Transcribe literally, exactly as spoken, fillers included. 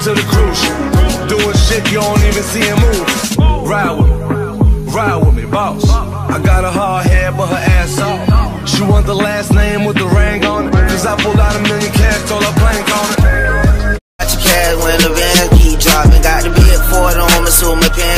to the cruise ship. Doing shit you don't even see him move. Ride with me, ride with me, boss. I got a hard head, but her ass off. She want the last name with the ring on it. Cause I pulled out a million cash, told her blank on it. Got your cash when the van keep dropping. Got the big Ford on me, so my pants